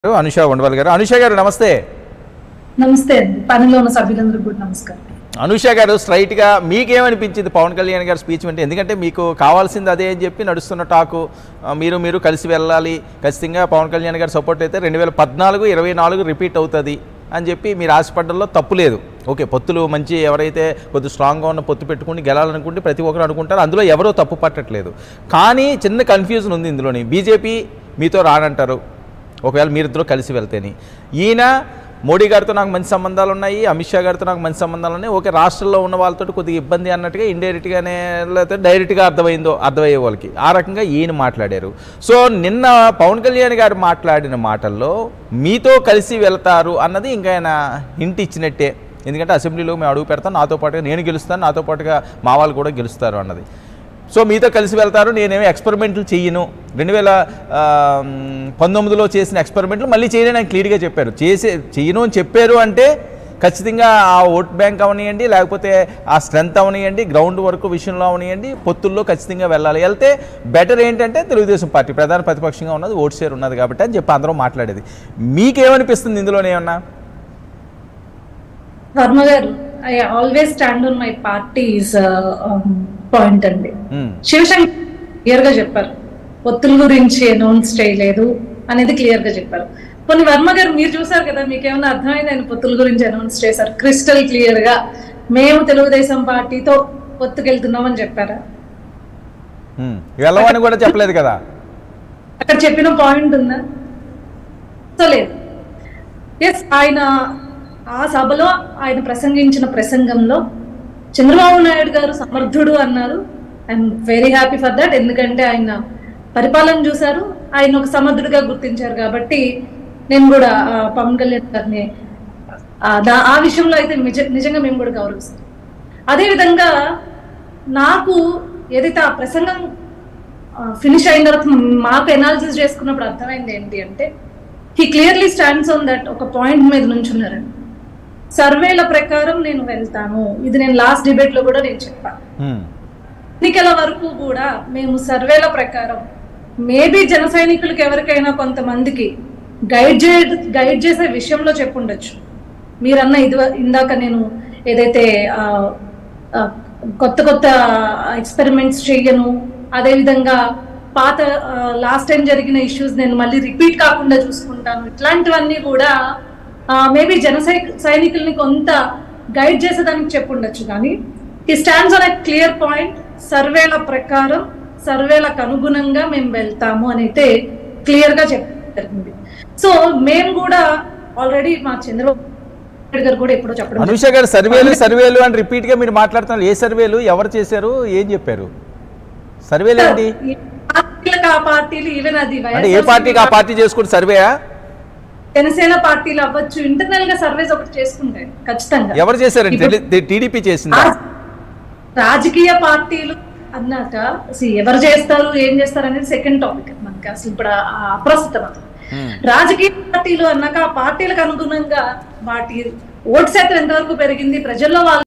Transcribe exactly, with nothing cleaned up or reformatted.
అనుష ఉండవల్ గారు. అనుష గారు నమస్తే. నమస్తే అండి. పనిలో ఉన్న సభ్యులందరికీ కూడా నమస్కారం. అనుష గారు, స్ట్రైట్గా మీకేమనిపించింది పవన్ కళ్యాణ్ గారు స్పీచ్ అంటే? ఎందుకంటే మీకు కావాల్సింది అదే అని చెప్పి నడుస్తున్న టాకు, మీరు మీరు కలిసి వెళ్ళాలి, ఖచ్చితంగా పవన్ కళ్యాణ్ గారు సపోర్ట్ అయితే రెండు వేల పద్నాలుగు ఇరవై నాలుగు రిపీట్ అవుతుంది అని చెప్పి మీరు ఆశపడడంలో తప్పు లేదు. ఓకే, పొత్తులు మంచి, ఎవరైతే కొద్దిగా స్ట్రాంగ్గా ఉన్న పొత్తు పెట్టుకుని గెలాలనుకుంటే ప్రతి ఒక్కరు అనుకుంటారు, అందులో ఎవరో తప్పు పట్టట్లేదు. కానీ చిన్న కన్ఫ్యూజన్ ఉంది ఇందులోని. బీజేపీ మీతో రానంటారు ఒకవేళ మీరిద్దరూ కలిసి వెళ్తేని. ఈయన మోడీ గారితో నాకు మంచి సంబంధాలు ఉన్నాయి, అమిత్ షా గారితో నాకు మంచి సంబంధాలు ఉన్నాయి, ఓకే రాష్ట్రంలో ఉన్న వాళ్ళతో కొద్దిగా ఇబ్బంది అన్నట్టుగా ఇండైరెక్ట్గానే లేకపోతే డైరెక్ట్గా అర్థమైందో అర్థమయ్యే వాళ్ళకి ఆ రకంగా ఈయన మాట్లాడారు. సో నిన్న పవన్ కళ్యాణ్ గారు మాట్లాడిన మాటల్లో మీతో కలిసి వెళ్తారు అన్నది ఇంకా ఆయన హింట్ ఇచ్చినట్టే. ఎందుకంటే అసెంబ్లీలో మేము అడుగు పెడతాను, నాతో పాటుగా నేను గెలుస్తాను, నాతో పాటుగా మా వాళ్ళు కూడా గెలుస్తారు అన్నది. సో మీతో కలిసి వెళ్తారు, నేనేమో ఎక్స్పెరిమెంట్లు చెయ్యను, రెండు వేల పంతొమ్మిదిలో చేసిన ఎక్స్పెరిమెంట్లు మళ్ళీ చేయలేని ఆయన క్లియర్గా చెప్పారు. చేసే చెయ్యను అని చెప్పారు అంటే ఖచ్చితంగా ఆ ఓట్ బ్యాంక్ అవనియండి, లేకపోతే ఆ స్ట్రెంత్ అవనియండి, గ్రౌండ్ వర్క్ విషయంలో అవనియండి, పొత్తుల్లో ఖచ్చితంగా వెళ్ళాలి. వెళ్తే బెటర్ ఏంటంటే తెలుగుదేశం పార్టీ ప్రధాన ప్రతిపక్షంగా ఉన్నది, ఓట్ షేర్ ఉన్నది కాబట్టి అని చెప్పి అందరూ మాట్లాడేది. మీకేమనిపిస్తుంది ఇందులోనే ఏమన్నా? వర్మ గారు, I always stand on my party's point అండి. శివశంకర్ క్లియర్ గా చెప్పారు, పొత్తుల గురించి అనౌన్స్ చేయలేదు అనేది క్లియర్ గా చెప్పారు. కొన్ని వర్మ గారు మీరు చూసారు కదా, మీకేమైనా అర్థమైంది ఆయన పొత్తుల గురించి అనౌన్స్ చేశారు? క్రిస్టల్ క్లియర్ గా మేము తెలుగుదేశం పార్టీతో పొత్తుకెళ్తున్నామని చెప్పారా? వెళ్ళమని కూడా చెప్పలేదు కదా. అక్కడ చెప్పిన పాయింట్ ఉందా? సో లేదు. ఎస్, ఆయన ఆ సభలో ఆయన ప్రసంగించిన ప్రసంగంలో చంద్రబాబు నాయుడు గారు సమర్థుడు అన్నారు. I'm very happy for that. ఎందుకంటే ఆయన పరిపాలన చూశారు, ఆయన ఒక సమర్థుడిగా గుర్తించారు. కాబట్టి నేను కూడా పవన్ కళ్యాణ్ గారిని ఆ విషయంలో అయితే నిజ నిజంగా మేము కూడా గౌరవిస్తాం. అదేవిధంగా నాకు ఏదైతే ఆ ప్రసంగం ఫినిష్ అయిన తర్వాత మాకు ఎనాలిసిస్ చేసుకున్నప్పుడు అర్థమైంది ఏంటి అంటే, he clearly stands on that. ఒక పాయింట్ మీద నుంచున్నారండి, సర్వేల ప్రకారం నేను వెళ్తాను. ఇది నేను లాస్ట్ డిబేట్ లో కూడా నేను చెప్పాను. ఎన్నికల వరకు కూడా మేము సర్వేల ప్రకారం మేబీ జన సైనికులకు ఎవరికైనా కొంతమందికి గైడ్ చే గైడ్ చేసే విషయంలో చెప్పుండొచ్చు. మీరన్న ఇది ఇందాక నేను ఏదైతే కొత్త కొత్త ఎక్స్పెరిమెంట్స్ చెయ్యను, అదేవిధంగా పాత లాస్ట్ టైం జరిగిన ఇష్యూస్ నేను మళ్ళీ రిపీట్ కాకుండా చూసుకుంటాను, ఇట్లాంటివన్నీ కూడా మేబీ జన సైనికుల్ని కొంత గైడ్ చేసేదానికి చెప్పుండొచ్చు. కానీ ఈ stands on a clear point, సర్వేల ప్రకారం సర్వేలకు అనుగుణంగా మేము వెళ్తాము అని అయితే క్లియర్ గా చెప్పండి. సో మేము కూడా ఆల్రెడీ మా చంద్రబాబు నాయుడు గారు కూడా ఎప్పుడో చెప్పడం. అనుష గారు, సర్వేలు సర్వేలు అని రిపీట్ గా మీరు మాట్లాడుతున్నారు. ఏ సర్వేలు, ఎవరు చేశారు, ఏం చెప్పారు? సర్వేలు ఏంటి? ఆ పార్టీలు ఈవెన్ అది ఏ పార్టీకి ఆ పార్టీ చేసుకుంటే సర్వేయా? జనసేన పార్టీలు అవ్వచ్చు, ఇంటర్నల్ గా సర్వేస్ ఒకటి చేసుకుంటాయి ఖచ్చితంగా. ఎవరు చేశారండి? టీడీపీ చేసిందా? రాజకీయ పార్టీలు అన్నాక ఎవరు చేస్తారు ఏం చేస్తారు అనేది సెకండ్ టాపిక్ మనకి, అసలు ఇప్పుడు అప్రస్తుతం. అది రాజకీయ పార్టీలు అన్నాక ఆ పార్టీలకు అనుగుణంగా వాటి ఓట్ శాతం ఎంతవరకు పెరిగింది, ప్రజల్లో వాళ్ళు